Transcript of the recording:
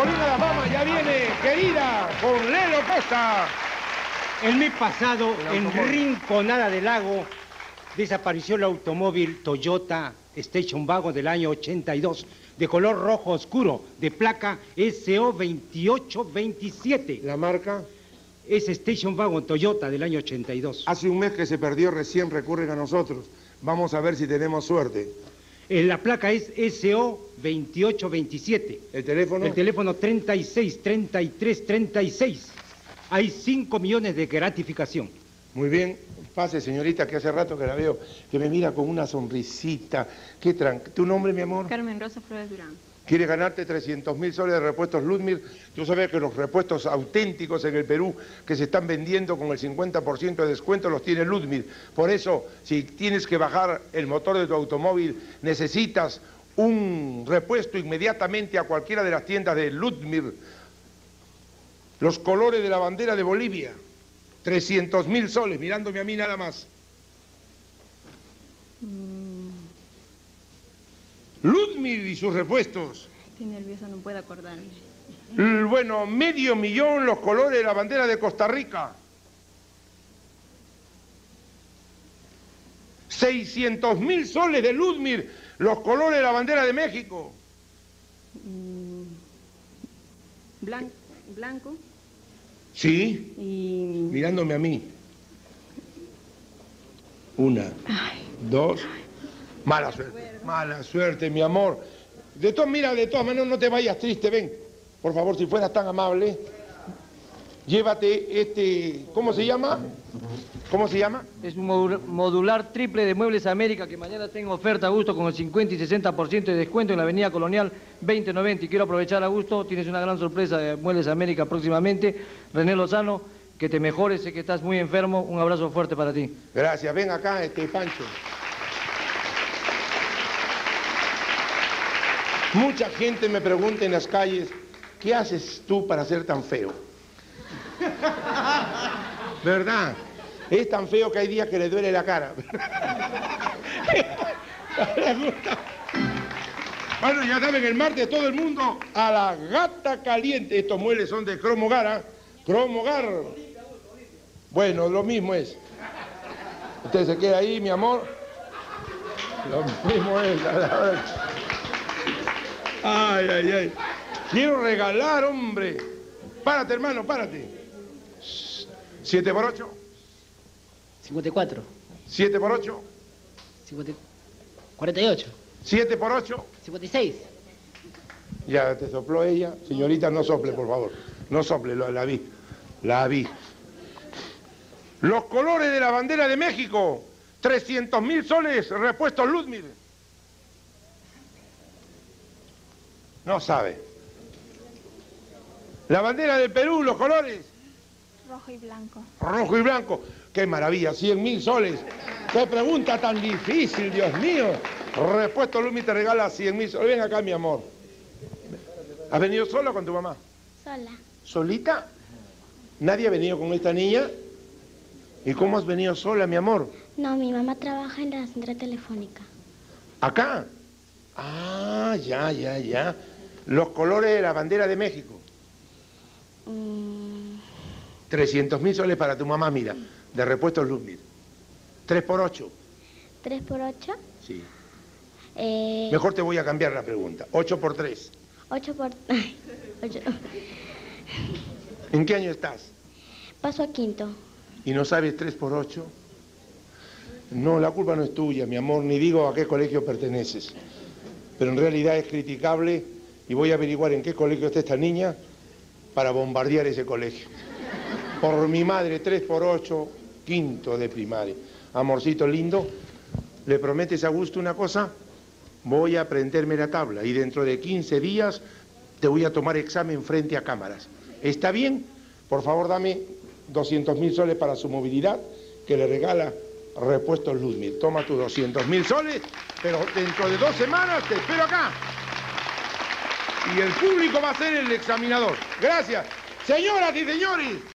Colina La Fama ya viene, querida, con Lelo Costa. El mes pasado, en Rinconada del Lago, desapareció el automóvil Toyota Station Wagon del año 82, de color rojo oscuro, de placa SO 2827. ¿La marca? Es Station Wagon Toyota del año 82. Hace un mes que se perdió, recién recurren a nosotros. Vamos a ver si tenemos suerte. La placa es SO 2827. ¿El teléfono? El teléfono 36 33 36. Hay 5 millones de gratificación. Muy bien. Pase, señorita, que hace rato que la veo, que me mira con una sonrisita. ¿Tu nombre, mi amor? Carmen Rosa Flores Durán. ¿Quieres ganarte 300.000 soles de repuestos Ludmir? Tú sabes que los repuestos auténticos en el Perú que se están vendiendo con el 50% de descuento los tiene Ludmir. Por eso, si tienes que bajar el motor de tu automóvil, necesitas un repuesto inmediatamente a cualquiera de las tiendas de Ludmir. Los colores de la bandera de Bolivia. 300.000 soles, mirándome a mí nada más. Ludmir y sus repuestos. Estoy nerviosa, no puedo acordarme. Bueno, $500.000 los colores de la bandera de Costa Rica. 600.000 soles de Ludmir, los colores de la bandera de México. Blanco. Sí, Y... mirándome a mí. 1, 2. Mala suerte, mi amor. De todas maneras, no te vayas triste, ven. Por favor, si fueras tan amable, llévate este... ¿Cómo se llama? ¿Cómo se llama? Es un modular triple de Muebles América que mañana tengo oferta a gusto con el 50 y 60% de descuento en la Avenida Colonial 2090. Y quiero aprovechar a gusto, tienes una gran sorpresa de Muebles América próximamente. René Lozano, que te mejores, sé que estás muy enfermo. Un abrazo fuerte para ti. Gracias, ven acá, Pancho. Mucha gente me pregunta en las calles, ¿qué haces tú para ser tan feo? ¿Verdad? Es tan feo que hay días que le duele la cara. Bueno, ya saben, el martes todo el mundo a la Gata Caliente. Estos muebles son de Cromogar, ¿eh? Cromogar. Bueno, lo mismo es. Usted se queda ahí, mi amor. Lo mismo es, la verdad. Ay. Quiero regalar, hombre. Párate, hermano, párate. 7 por 8. 54. 7 por 8. 48. 7 por 8. 56. Ya te sopló ella. Señorita, no sople, por favor. No sople, la vi. La vi. Los colores de la bandera de México. 300.000 soles repuestos Ludmir. No sabe. La bandera del Perú, los colores. Rojo y blanco. Rojo y blanco. ¡Qué maravilla! 100.000 soles. ¡Qué pregunta tan difícil, Dios mío! Repuesto Ludmir te regala 100.000 soles. Ven acá, mi amor. ¿Has venido sola o con tu mamá? Sola. ¿Solita? ¿Nadie ha venido con esta niña? ¿Y cómo has venido sola, mi amor? No, mi mamá trabaja en la central telefónica. ¿Acá? Ah, ya. Los colores de la bandera de México. 300.000 soles para tu mamá, mira, de repuestos Ludmir. 3 por 8. ¿3 por 8? Sí. Mejor te voy a cambiar la pregunta. 8 por 3. 8 por... 8. ¿En qué año estás? Paso a quinto. ¿Y no sabes 3 por 8? No, la culpa no es tuya, mi amor, ni digo a qué colegio perteneces. Pero en realidad es criticable y voy a averiguar en qué colegio está esta niña para bombardear ese colegio. Por mi madre, 3 por 8, quinto de primaria. Amorcito lindo, ¿le prometes a Augusto una cosa? Voy a aprenderme la tabla y dentro de 15 días te voy a tomar examen frente a cámaras. ¿Está bien? Por favor, dame 200.000 soles para su movilidad, que le regala repuestos Ludmir. Toma tus 200.000 soles, pero dentro de 2 semanas te espero acá. Y el público va a ser el examinador. Gracias. Señoras y señores.